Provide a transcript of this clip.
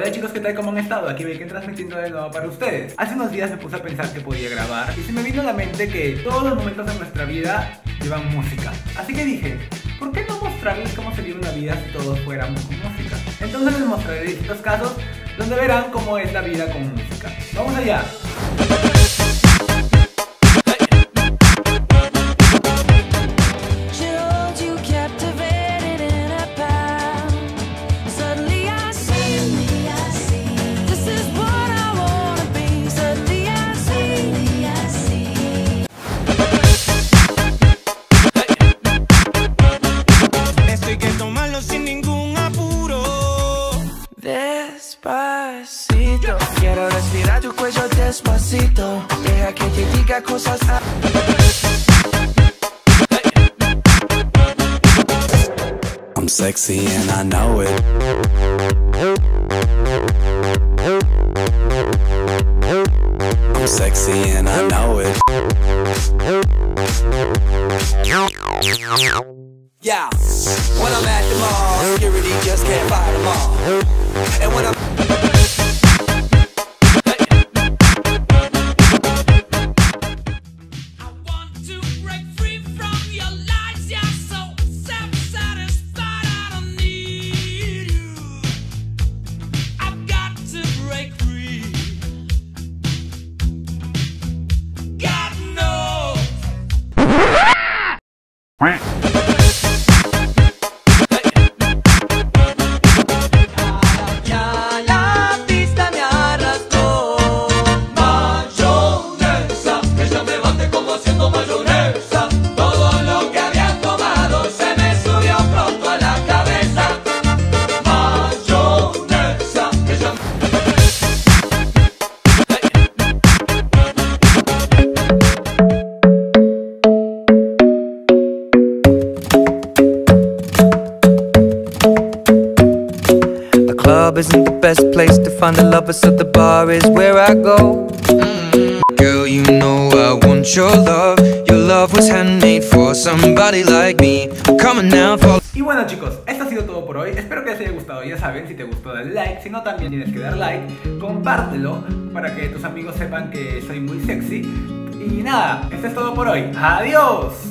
Hola chicos, ¿qué tal? ¿Cómo han estado? Aquí Bacon transmitiendo de nuevo para ustedes. Hace unos días me puse a pensar que podía grabar y se me vino a la mente que todos los momentos de nuestra vida llevan música. Así que dije, ¿por qué no mostrarles cómo sería una vida si todos fuéramos con música? Entonces les mostraré distintos casos donde verán cómo es la vida con música. ¡Vamos allá! Despacito, quiero respirar tu cuello despacito. Deja que te diga cosas. I'm sexy and I know it. I'm sexy and I know it. Yeah, when I'm at the mall, security just can't fight them all. And when I'm isn't the best place to find the lovers, so the bar is where I go. Girl, you know I want your love. Your love was handmade for somebody like me. I'm coming now for... Y bueno chicos, esto ha sido todo por hoy. Espero que les haya gustado. Ya saben, si te gustó dale like. Si no, también tienes que dar like. Compártelo para que tus amigos sepan que soy muy sexy. Y nada, esto es todo por hoy. ¡Adiós!